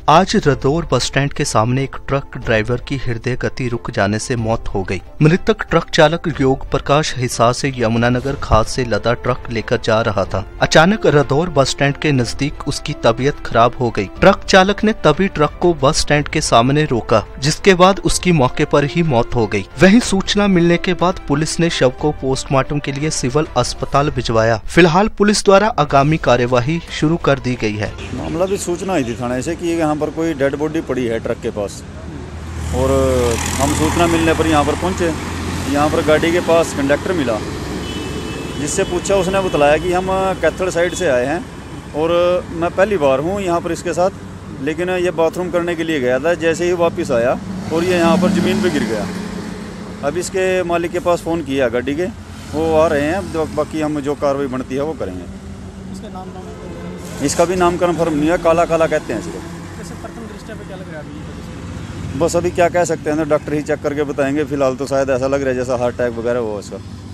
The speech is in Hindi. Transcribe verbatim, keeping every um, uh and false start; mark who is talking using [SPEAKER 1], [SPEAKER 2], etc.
[SPEAKER 1] आज रदौर बस स्टैंड के सामने एक ट्रक ड्राइवर की हृदय गति रुक जाने से मौत हो गई। मृतक ट्रक चालक योग प्रकाश हिसार से यमुनानगर खास से लदा ट्रक लेकर जा रहा था। अचानक रदौर बस स्टैंड के नजदीक उसकी तबीयत खराब हो गई। ट्रक चालक ने तभी ट्रक को बस स्टैंड के सामने रोका, जिसके बाद उसकी मौके पर ही मौत हो गई। वहीं सूचना मिलने के बाद पुलिस ने शव को पोस्टमार्टम के लिए सिविल अस्पताल भिजवाया। फिलहाल पुलिस द्वारा आगामी कार्यवाही शुरू कर दी गई है।
[SPEAKER 2] मामला भी सूचना आई थी थाने से कि यहाँ पर कोई डेड बॉडी पड़ी है ट्रक के पास, और हम सूचना मिलने पर यहाँ पर पहुँचे। यहाँ पर गाड़ी के पास कंडक्टर मिला, जिससे पूछा, उसने बतलाया कि हम कैथल साइड से आए हैं और मैं पहली बार हूँ यहाँ पर इसके साथ, लेकिन ये बाथरूम करने के लिए गया था। जैसे ही वापस आया और ये यहाँ पर ज़मीन पे गिर गया। अब इसके मालिक के पास फ़ोन किया गाड़ी के, वो आ रहे हैं, बाकी हम जो कार्रवाई बनती है वो करेंगे।
[SPEAKER 3] इसका नाम नाम
[SPEAKER 2] इसका भी नाम कन्फर्म नहीं है, काला काला कहते हैं इसको।
[SPEAKER 3] जैसे प्रथम दृष्टया पे क्या लग रहा है?
[SPEAKER 2] बस अभी क्या कह सकते हैं, डॉक्टर ही चेक करके बताएंगे। फिलहाल तो शायद ऐसा लग रहा है जैसा हार्ट अटैक वगैरह हुआ उसका।